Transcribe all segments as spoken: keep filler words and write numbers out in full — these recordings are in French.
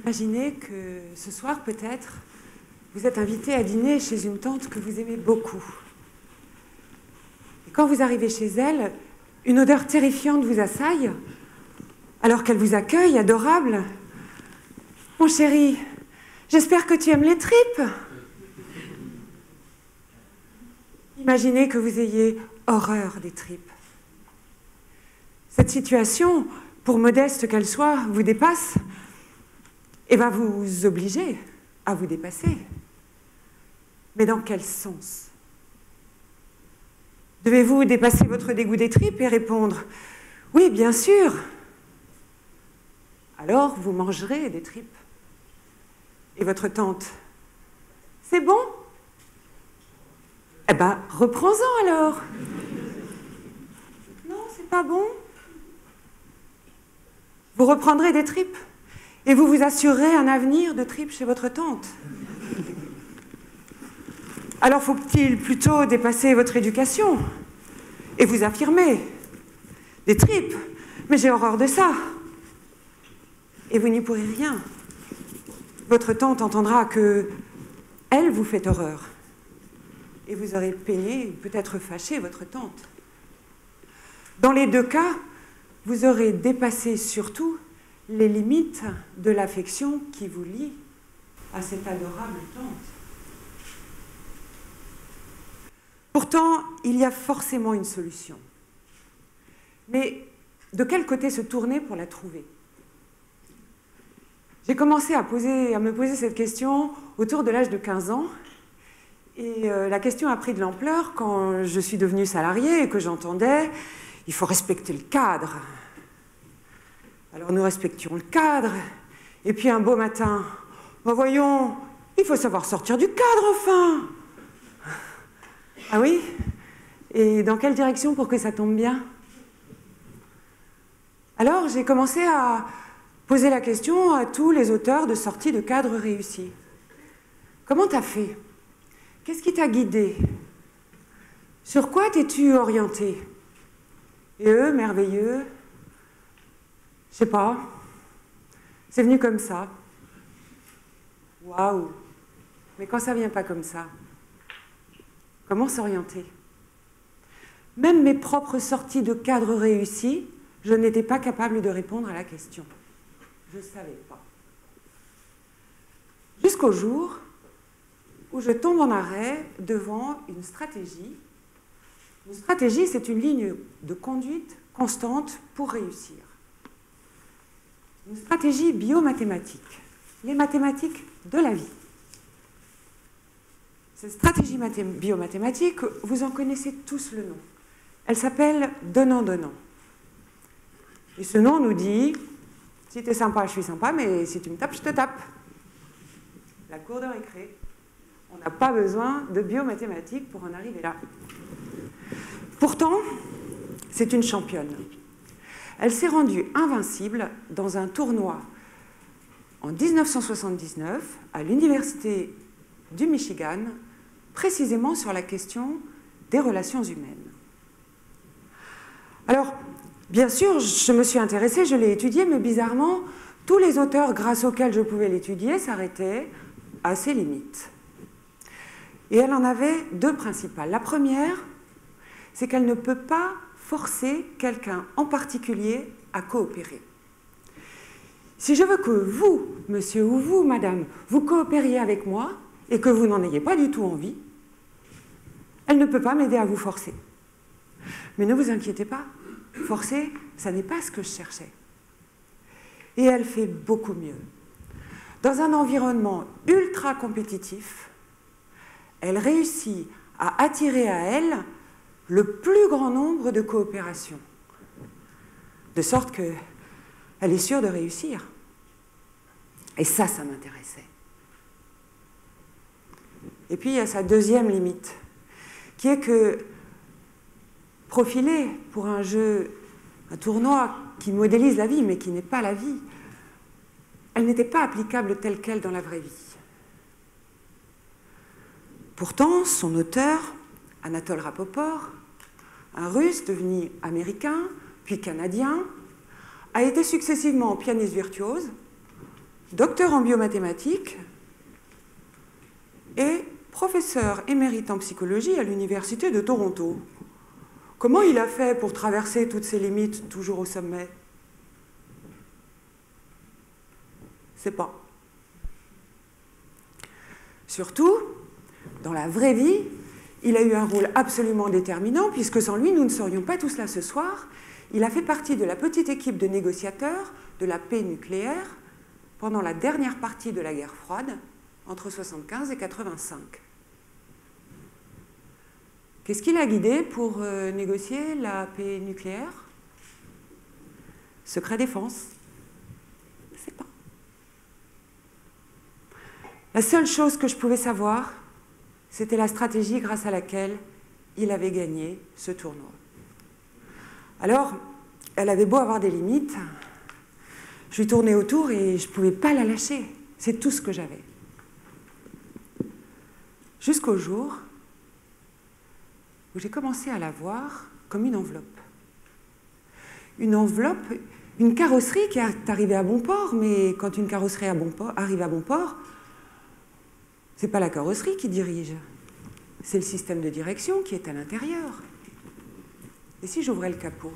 Imaginez que ce soir, peut-être, vous êtes invité à dîner chez une tante que vous aimez beaucoup. Et quand vous arrivez chez elle, une odeur terrifiante vous assaille, alors qu'elle vous accueille, adorable. « Mon chéri, j'espère que tu aimes les tripes. » Imaginez que vous ayez horreur des tripes. Cette situation, pour modeste qu'elle soit, vous dépasse et va vous obliger à vous dépasser. Mais dans quel sens? Devez-vous dépasser votre dégoût des tripes et répondre « Oui, bien sûr !» Alors vous mangerez des tripes. Et votre tante « C'est bon ?» Eh bien, reprends-en alors. Non, c'est pas bon. Vous reprendrez des tripes et vous vous assurerez un avenir de tripes chez votre tante. Alors faut-il plutôt dépasser votre éducation et vous affirmer des tripes, mais j'ai horreur de ça. Et vous n'y pourrez rien. Votre tante entendra que elle vous fait horreur. Et vous aurez peiné, peut-être fâché, votre tante. Dans les deux cas, vous aurez dépassé surtout les limites de l'affection qui vous lie à cette adorable tante. Pourtant, il y a forcément une solution. Mais de quel côté se tourner pour la trouver? J'ai commencé à, poser, à me poser cette question autour de l'âge de quinze ans. Et euh, la question a pris de l'ampleur quand je suis devenue salariée et que j'entendais « il faut respecter le cadre ». Alors nous respections le cadre. Et puis un beau matin, ben voyons, il faut savoir sortir du cadre enfin. Ah oui? Et dans quelle direction pour que ça tombe bien? Alors j'ai commencé à poser la question à tous les auteurs de sorties de cadre réussies. Comment t'as fait? Qu'est-ce qui t'a guidé? Sur quoi t'es-tu orienté? Et eux, merveilleux, je sais pas, c'est venu comme ça. Waouh! Mais quand ça vient pas comme ça, comment s'orienter? Même mes propres sorties de cadre réussies, je n'étais pas capable de répondre à la question. Je ne savais pas. Jusqu'au jour où je tombe en arrêt devant une stratégie. Une stratégie, c'est une ligne de conduite constante pour réussir. Une stratégie biomathématique, les mathématiques de la vie. Cette stratégie biomathématique, vous en connaissez tous le nom. Elle s'appelle donnant-donnant. Et ce nom nous dit, si tu es sympa, je suis sympa, mais si tu me tapes, je te tape. La cour de récré. On n'a pas besoin de biomathématiques pour en arriver là. Pourtant, c'est une championne. Elle s'est rendue invincible dans un tournoi en mille neuf cent soixante-dix-neuf à l'Université du Michigan, précisément sur la question des relations humaines. Alors, bien sûr, je me suis intéressée, je l'ai étudiée, mais bizarrement, tous les auteurs grâce auxquels je pouvais l'étudier s'arrêtaient à ses limites. Et elle en avait deux principales. La première, c'est qu'elle ne peut pas forcer quelqu'un en particulier à coopérer. Si je veux que vous, monsieur, ou vous, madame, vous coopériez avec moi et que vous n'en ayez pas du tout envie, elle ne peut pas m'aider à vous forcer. Mais ne vous inquiétez pas, forcer, ça n'est pas ce que je cherchais. Et elle fait beaucoup mieux. Dans un environnement ultra compétitif, elle réussit à attirer à elle le plus grand nombre de coopérations, de sorte qu'elle est sûre de réussir. Et ça, ça m'intéressait. Et puis, il y a sa deuxième limite, qui est que, profilée pour un jeu, un tournoi qui modélise la vie, mais qui n'est pas la vie, elle n'était pas applicable telle qu'elle dans la vraie vie. Pourtant, son auteur, Anatole Rapoport, un Russe devenu américain, puis canadien, a été successivement pianiste virtuose, docteur en biomathématiques et professeur émérite en psychologie à l'université de Toronto. Comment il a fait pour traverser toutes ces limites toujours au sommet? C'est pas. Surtout, dans la vraie vie, il a eu un rôle absolument déterminant, puisque sans lui, nous ne serions pas tous là ce soir. Il a fait partie de la petite équipe de négociateurs de la paix nucléaire pendant la dernière partie de la guerre froide, entre soixante-quinze et quatre-vingt-cinq. Qu'est-ce qu'il a guidé pour euh, négocier la paix nucléaire? Secret défense. C'est pas. La seule chose que je pouvais savoir, c'était la stratégie grâce à laquelle il avait gagné ce tournoi. Alors, elle avait beau avoir des limites, je lui tournais autour et je ne pouvais pas la lâcher. C'est tout ce que j'avais. Jusqu'au jour où j'ai commencé à la voir comme une enveloppe. Une enveloppe, une carrosserie qui est arrivée à bon port, mais quand une carrosserie à bon port, arrive à bon port, ce n'est pas la carrosserie qui dirige, c'est le système de direction qui est à l'intérieur. Et si j'ouvrais le capot?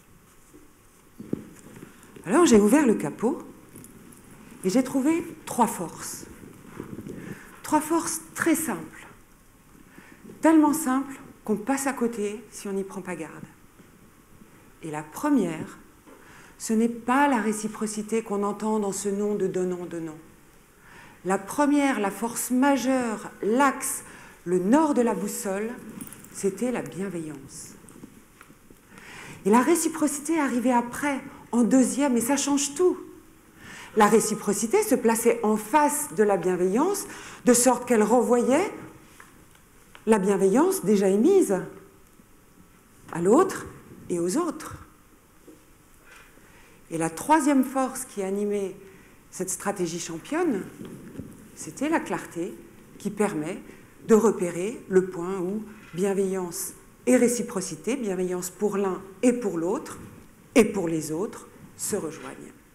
Alors j'ai ouvert le capot et j'ai trouvé trois forces. Trois forces très simples. Tellement simples qu'on passe à côté si on n'y prend pas garde. Et la première, ce n'est pas la réciprocité qu'on entend dans ce nom de donnant-donnant. La première, la force majeure, l'axe, le nord de la boussole, c'était la bienveillance. Et la réciprocité arrivait après, en deuxième, et ça change tout. La réciprocité se plaçait en face de la bienveillance, de sorte qu'elle renvoyait la bienveillance déjà émise à l'autre et aux autres. Et la troisième force qui animait cette stratégie championne, c'était la clarté qui permet de repérer le point où bienveillance et réciprocité, bienveillance pour l'un et pour l'autre, et pour les autres, se rejoignent.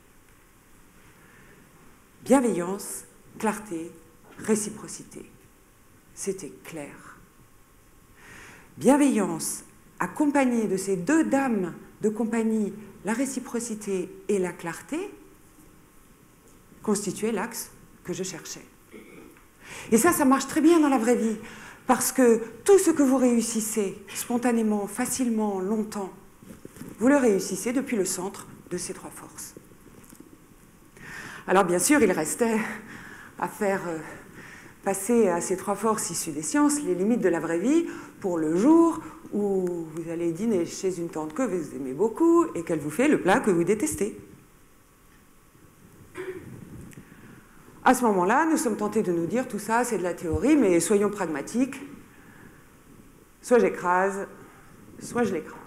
Bienveillance, clarté, réciprocité. C'était clair. Bienveillance, accompagnée de ces deux dames de compagnie, la réciprocité et la clarté, constituait l'axe que je cherchais. Et ça, ça marche très bien dans la vraie vie, parce que tout ce que vous réussissez spontanément, facilement, longtemps, vous le réussissez depuis le centre de ces trois forces. Alors bien sûr, il restait à faire euh, passer à ces trois forces issues des sciences les limites de la vraie vie pour le jour où vous allez dîner chez une tante que vous aimez beaucoup et qu'elle vous fait le plat que vous détestez. À ce moment-là, nous sommes tentés de nous dire tout ça, c'est de la théorie, mais soyons pragmatiques. Soit j'écrase, soit je l'écrase.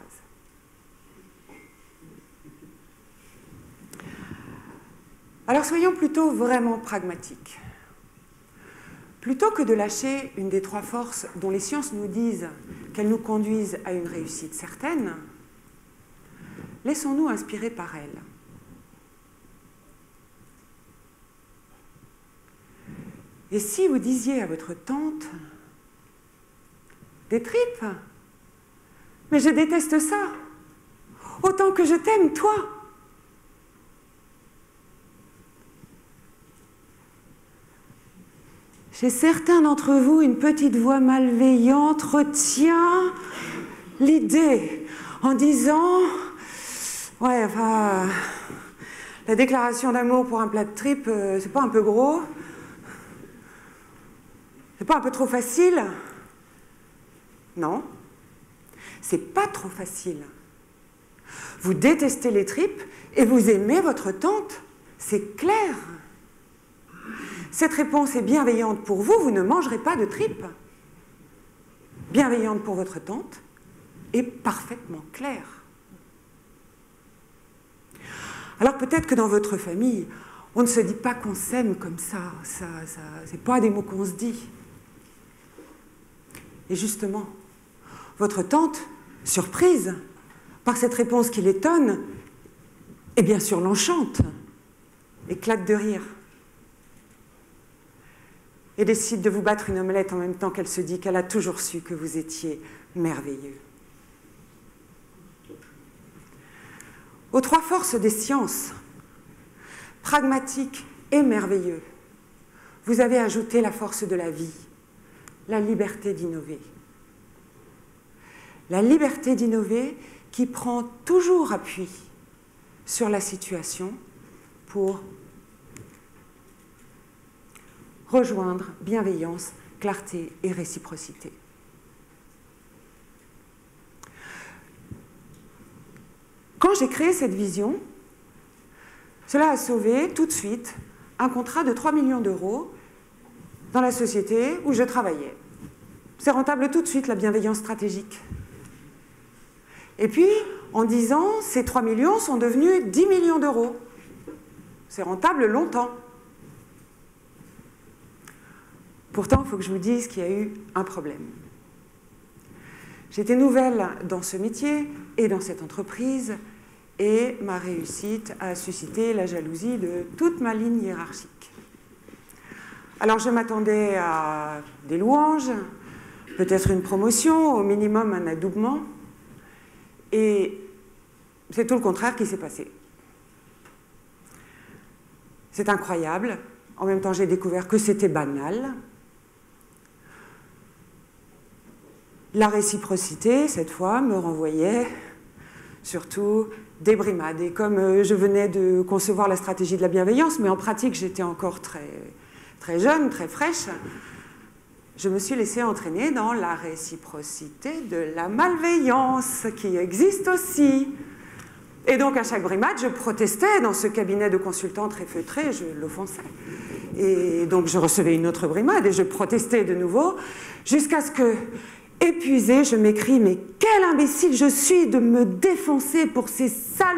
Alors soyons plutôt vraiment pragmatiques. Plutôt que de lâcher une des trois forces dont les sciences nous disent qu'elles nous conduisent à une réussite certaine, laissons-nous inspirer par elles. Et si vous disiez à votre tante, des tripes? Mais je déteste ça. Autant que je t'aime, toi. Chez certains d'entre vous, une petite voix malveillante retient l'idée en disant « Ouais, enfin, la déclaration d'amour pour un plat de tripes, euh, c'est pas un peu gros? C'est pas un peu trop facile? » Non, c'est pas trop facile. Vous détestez les tripes et vous aimez votre tante, c'est clair. Cette réponse est bienveillante pour vous, vous ne mangerez pas de tripes. Bienveillante pour votre tante et parfaitement claire. Alors peut-être que dans votre famille, on ne se dit pas qu'on s'aime comme ça, ça, ça c'est pas des mots qu'on se dit. Et justement, votre tante, surprise par cette réponse qui l'étonne, et bien sûr l'enchante, éclate de rire. et décide de vous battre une omelette en même temps qu'elle se dit qu'elle a toujours su que vous étiez merveilleux. Aux trois forces des sciences, pragmatique et merveilleux, vous avez ajouté la force de la vie, la liberté d'innover. La liberté d'innover qui prend toujours appui sur la situation pour rejoindre bienveillance, clarté et réciprocité. Quand j'ai créé cette vision, cela a sauvé tout de suite un contrat de trois millions d'euros dans la société où je travaillais. C'est rentable tout de suite, la bienveillance stratégique. Et puis, en dix ans, ces trois millions sont devenus dix millions d'euros. C'est rentable longtemps. Pourtant, il faut que je vous dise qu'il y a eu un problème. J'étais nouvelle dans ce métier et dans cette entreprise, et ma réussite a suscité la jalousie de toute ma ligne hiérarchique. Alors je m'attendais à des louanges, peut-être une promotion, au minimum un adoubement, et c'est tout le contraire qui s'est passé. C'est incroyable. En même temps, j'ai découvert que c'était banal. La réciprocité, cette fois, me renvoyait surtout des brimades. Et comme je venais de concevoir la stratégie de la bienveillance, mais en pratique, j'étais encore très, très jeune, très fraîche, je me suis laissée entraîner dans la réciprocité de la malveillance, qui existe aussi. Et donc, à chaque brimade, je protestais dans ce cabinet de consultants très feutré, je l'offensais. Et donc, je recevais une autre brimade et je protestais de nouveau, jusqu'à ce que, épuisée, je m'écrie « Mais quel imbécile je suis de me défoncer pour ces salauds !»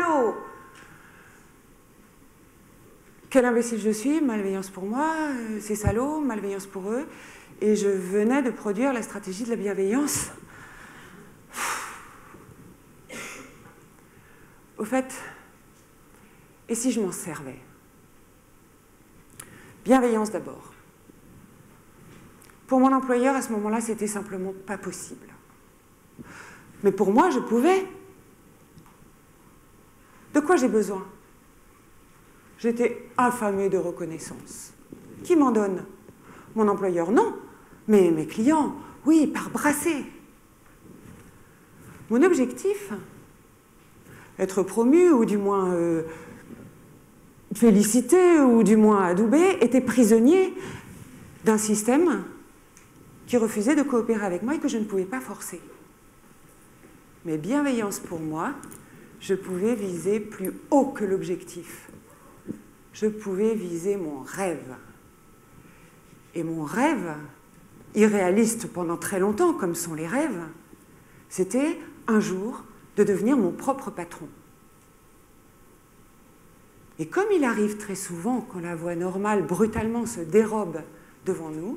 Quel imbécile je suis, malveillance pour moi, ces salauds, malveillance pour eux. Et je venais de produire la stratégie de la bienveillance. Au fait, et si je m'en servais? Bienveillance d'abord. Pour mon employeur, à ce moment-là, c'était simplement pas possible. Mais pour moi, je pouvais. De quoi j'ai besoin? J'étais affamée de reconnaissance. Qui m'en donne? Mon employeur, non. Mais mes clients, oui, par brassée. Mon objectif, être promu, ou du moins euh, félicité, ou du moins adoubé, était prisonnier d'un système qui refusait de coopérer avec moi et que je ne pouvais pas forcer. Mais bienveillance pour moi, je pouvais viser plus haut que l'objectif. Je pouvais viser mon rêve. Et mon rêve, irréaliste pendant très longtemps, comme sont les rêves, c'était un jour de devenir mon propre patron. Et comme il arrive très souvent quand la voie normale brutalement se dérobe devant nous,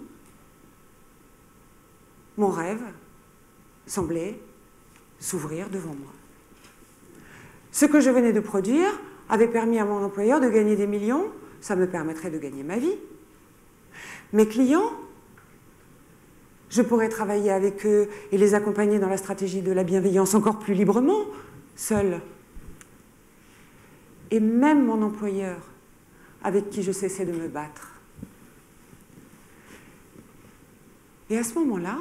mon rêve semblait s'ouvrir devant moi. Ce que je venais de produire avait permis à mon employeur de gagner des millions, ça me permettrait de gagner ma vie. Mes clients, je pourrais travailler avec eux et les accompagner dans la stratégie de la bienveillance encore plus librement, seule. Et même mon employeur, avec qui je cessais de me battre. Et à ce moment-là,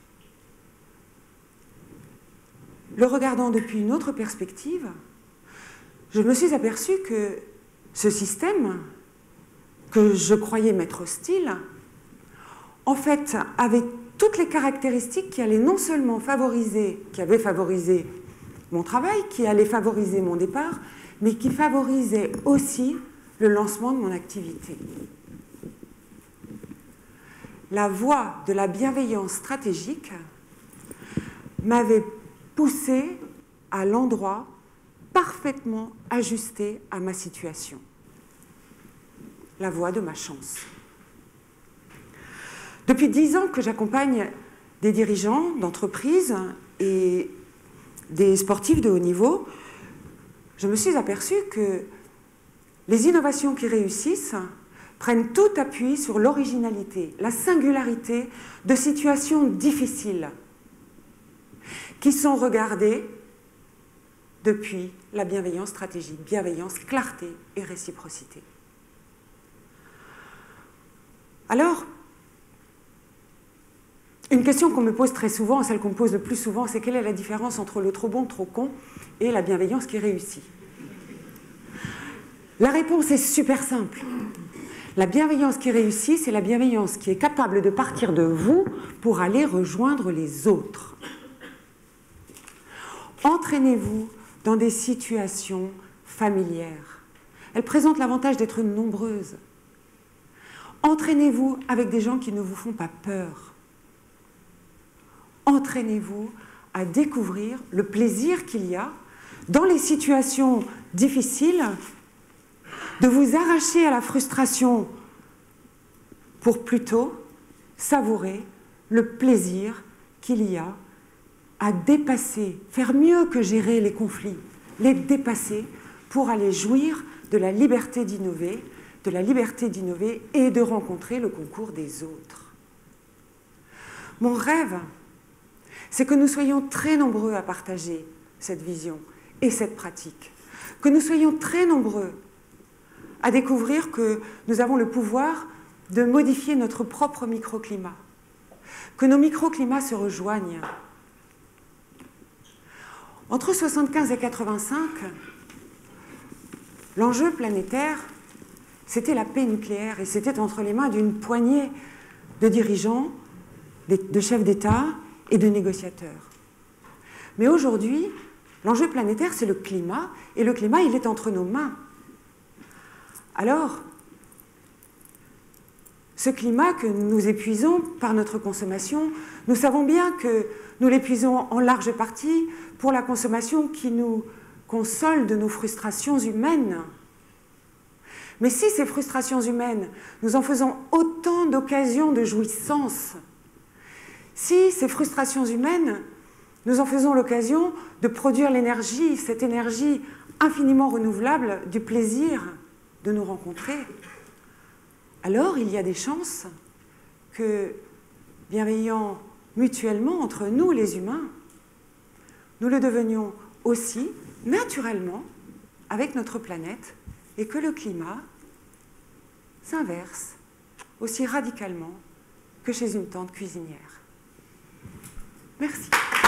le regardant depuis une autre perspective, je me suis aperçue que ce système, que je croyais m'être hostile, en fait, avait toutes les caractéristiques qui allaient non seulement favoriser, qui avaient favorisé mon travail, qui allaient favoriser mon départ, mais qui favorisaient aussi le lancement de mon activité. La voie de la bienveillance stratégique m'avait poussée à l'endroit parfaitement ajusté à ma situation. La voie de ma chance. Depuis dix ans que j'accompagne des dirigeants d'entreprises et des sportifs de haut niveau, je me suis aperçue que les innovations qui réussissent prennent tout appui sur l'originalité, la singularité de situations difficiles qui sont regardées depuis la bienveillance stratégique, bienveillance, clarté et réciprocité. Alors, une question qu'on me pose très souvent, celle qu'on me pose le plus souvent, c'est quelle est la différence entre le trop bon, trop con et la bienveillance qui réussit? La réponse est super simple. La bienveillance qui réussit, c'est la bienveillance qui est capable de partir de vous pour aller rejoindre les autres. Entraînez-vous dans des situations familières. Elles présentent l'avantage d'être nombreuses. Entraînez-vous avec des gens qui ne vous font pas peur. Entraînez-vous à découvrir le plaisir qu'il y a dans les situations difficiles de vous arracher à la frustration pour plutôt savourer le plaisir qu'il y a à dépasser, faire mieux que gérer les conflits, les dépasser pour aller jouir de la liberté d'innover, de la liberté d'innover et de rencontrer le concours des autres. Mon rêve, c'est que nous soyons très nombreux à partager cette vision et cette pratique, que nous soyons très nombreux à découvrir que nous avons le pouvoir de modifier notre propre microclimat, que nos microclimats se rejoignent. Entre soixante-quinze et quatre-vingt-cinq, l'enjeu planétaire, c'était la paix nucléaire et c'était entre les mains d'une poignée de dirigeants, de chefs d'État et de négociateurs. Mais aujourd'hui, l'enjeu planétaire, c'est le climat, et le climat, il est entre nos mains. Alors, ce climat que nous épuisons par notre consommation, nous savons bien que nous l'épuisons en large partie pour la consommation qui nous console de nos frustrations humaines. Mais si ces frustrations humaines, nous en faisons autant d'occasions de jouissance, si ces frustrations humaines, nous en faisons l'occasion de produire l'énergie, cette énergie infiniment renouvelable du plaisir de nous rencontrer, alors il y a des chances que, bienveillant mutuellement entre nous les humains, nous le devenions aussi naturellement avec notre planète et que le climat s'inverse aussi radicalement que chez une tante cuisinière. Merci.